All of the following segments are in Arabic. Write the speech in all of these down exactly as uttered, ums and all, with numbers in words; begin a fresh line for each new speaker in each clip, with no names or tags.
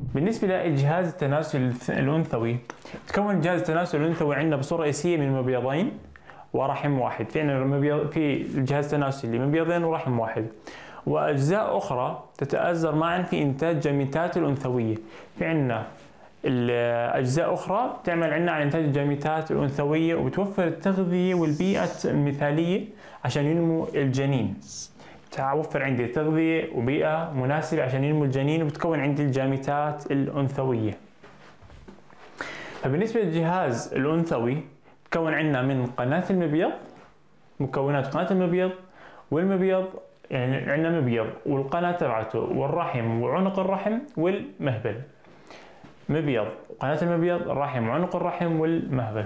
بالنسبة للجهاز التناسلي الأنثوي، تكون الجهاز التناسلي الأنثوي عندنا بصورة رئيسية من مبيضين ورحم واحد. في عندنا مبيض في الجهاز التناسلي مبيضين ورحم واحد، وأجزاء أخرى تتآزر معا في إنتاج جاميتات الأنثوية. في عندنا الأجزاء أخرى تعمل عندنا على إنتاج الجاميتات الأنثوية، وبتوفر التغذية والبيئة المثالية عشان ينمو الجنين. توفر عندي تغذية وبيئة مناسبة عشان ينمو الجنين، وبتكون عندي الجاميتات الأنثوية. فبالنسبة للجهاز الأنثوي تكون عندنا من قناة المبيض، مكونات قناة المبيض والمبيض، يعني عندنا مبيض والقناة تبعته والرحم وعنق الرحم والمهبل. مبيض، قناة المبيض، الرحم، عنق الرحم والمهبل.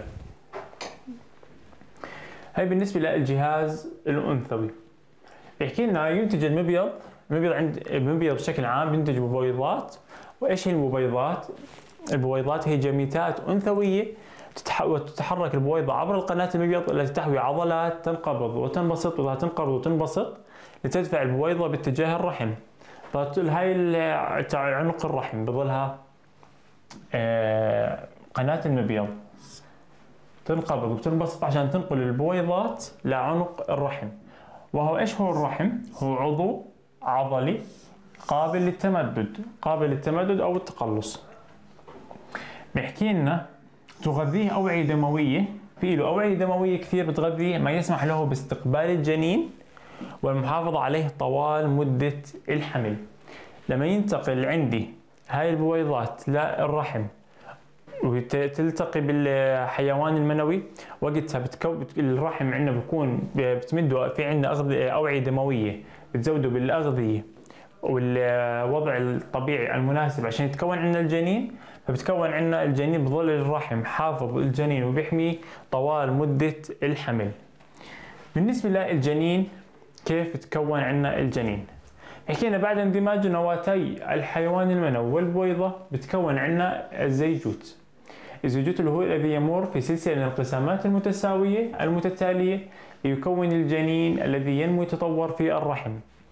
هاي بالنسبة للجهاز الأنثوي. يحكي لنا ينتج المبيض، المبيض عند المبيض بشكل عام ينتج بويضات. وايش هي البويضات؟ البويضات هي جاميتات أنثوية وتتحرك البويضة عبر القناة المبيض التي تحوي عضلات تنقبض وتنبسط، وإذا تنقبض وتنبسط لتدفع البويضة باتجاه الرحم. هاي عنق الرحم بظلها آه قناة المبيض تنقبض وتنبسط عشان تنقل البويضات لعنق الرحم. وهو ايش هو الرحم؟ هو عضو عضلي قابل للتمدد، قابل للتمدد او التقلص. بيحكي لنا تغذيه أوعية دموية، في له أوعية دموية كثير بتغذيه ما يسمح له باستقبال الجنين والمحافظة عليه طوال مدة الحمل. لما ينتقل عندي هاي البويضات للرحم وتلتقي بالحيوان المنوي، وقتها بتكون الرحم عندنا بيكون بتمده في عندنا أوعية دموية بتزوده بالأغذية والوضع الطبيعي المناسب عشان يتكون عندنا الجنين. فبتكون عندنا الجنين بظل الرحم حافظ الجنين وبيحميه طوال مدة الحمل. بالنسبة للجنين كيف بتكون عندنا الجنين؟ حكينا بعد اندماج نواتي الحيوان المنوي والبويضة بتكون عندنا الزيجوت. الزيجوت اللي هو الذي يمر في سلسلة الانقسامات المتساوية المتتالية ليكون الجنين الذي ينمو ويتطور في الرحم.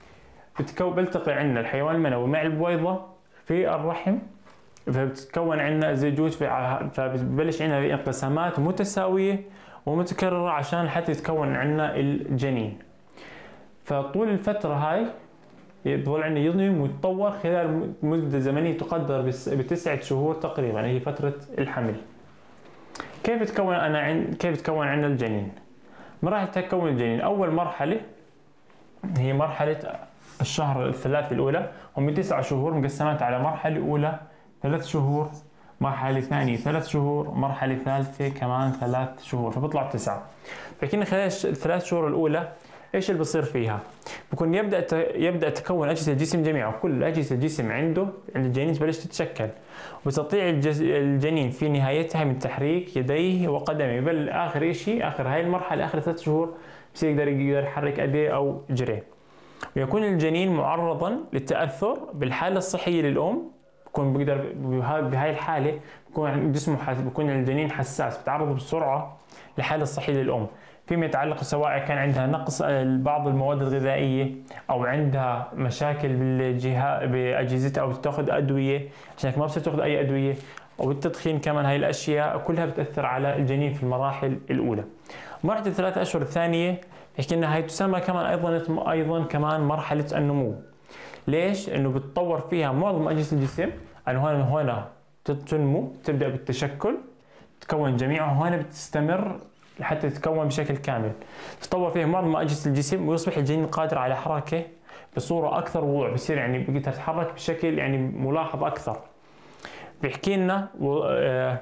بلتقي عندنا الحيوان المنوي مع البويضة في الرحم، فبتتكون عندنا زيجوت، فبتبلش عندنا انقسامات متساوية ومتكررة عشان حتى يتكون عندنا الجنين. فطول الفترة هاي يظل عندنا ينمو ويتطور خلال مدة زمنية تقدر بتسعة شهور تقريبا، هي فترة الحمل. كيف تكون أنا عن... كيف تكون عندنا الجنين؟ مراحل تكون الجنين، أول مرحلة هي مرحلة الشهر الثلاث الأولى، هم تسع شهور مقسمات على مرحلة أولى ثلاث شهور، مرحلة ثانية ثلاث شهور، مرحلة ثالثة كمان ثلاث شهور، فبطلع تسعة. لكن خلال الثلاث شهور الأولى ايش اللي بصير فيها؟ بكون يبدأ يبدأ تكون أجهزة الجسم جميعا، كل أجهزة الجسم عنده عند الجنين تبلش تتشكل، وتستطيع الجنين في نهايتها من تحريك يديه وقدميه. بل آخر شيء آخر هاي المرحلة آخر ثلاث شهور بصير يقدر يقدر يحرك أيديه أو جريه. ويكون الجنين معرضا للتأثر بالحالة الصحية للأم، بكون بيقدر بهاي الحالة بكون جسمه بكون الجنين حساس، بتعرض بسرعة للحالة الصحية للأم فيما يتعلق سواء كان عندها نقص بعض المواد الغذائية أو عندها مشاكل بالجهاز بأجهزتها أو تأخذ أدوية عشان ما بصير تأخذ أي أدوية، أو التدخين كمان. هاي الأشياء كلها بتأثر على الجنين في المراحل الأولى. مرحلة الثلاث أشهر الثانية بحكي لنا هاي تسمى كمان أيضا أيضا كمان مرحلة النمو. ليش؟ إنه بتطور فيها معظم أجهزة الجسم، إنه هون هون تنمو تبدأ بالتشكل تكون جميعها، وهنا بتستمر لحتى تتكون بشكل كامل. تتطور فيها معظم أجهزة الجسم ويصبح الجنين قادر على حركة بصورة أكثر وضوح، بصير يعني بيقدر يتحرك بشكل يعني ملاحظ أكثر. بيحكي لنا و...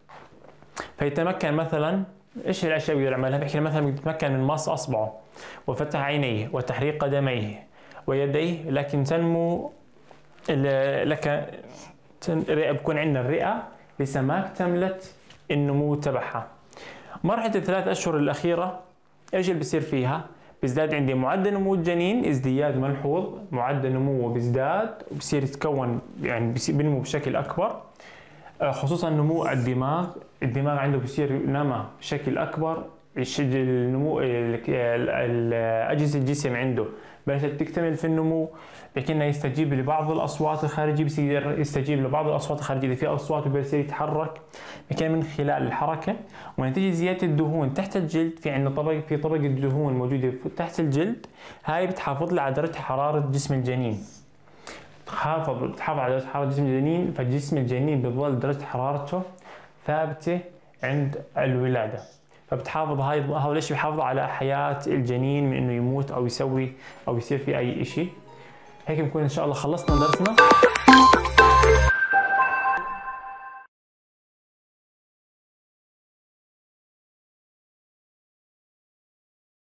فيتمكن مثلا ايش الاشياء بيقدر يعملها؟ بيحكي مثلا بيتمكن من مص اصبعه وفتح عينيه وتحريك قدميه ويديه، لكن تنمو لك بكون عندنا الرئه لسه ما اكتملت النمو تبعها. مرحله الثلاث اشهر الاخيره ايش اللي بيصير فيها؟ بيزداد عندي معدل نمو الجنين ازدياد ملحوظ، معدل نموه بيزداد وبصير يتكون يعني بينمو بشكل اكبر، خصوصا نمو الدماغ. الدماغ عنده بصير نما بشكل اكبر، النمو أجهزة الجسم عنده بلشت تكتمل في النمو، لكنه يستجيب لبعض الأصوات الخارجية، بصير يستجيب لبعض الأصوات الخارجية. إذا في أصوات وبصير يتحرك، لكن من خلال الحركة ونتيجة زيادة الدهون تحت الجلد، في عندنا طبق في طبقة دهون موجودة تحت الجلد، هاي بتحافظ لي على درجة حرارة جسم الجنين. تحافظ بتحافظ على درجة حرارة جسم الجنين، فجسم الجنين بتظل درجة حرارته ثابتة عند الولادة. فبتحافظ هاي هذا الشيء بحافظ على حياة الجنين من انه يموت او يسوي او يصير في اي شيء. هيك بنكون ان شاء الله خلصنا درسنا.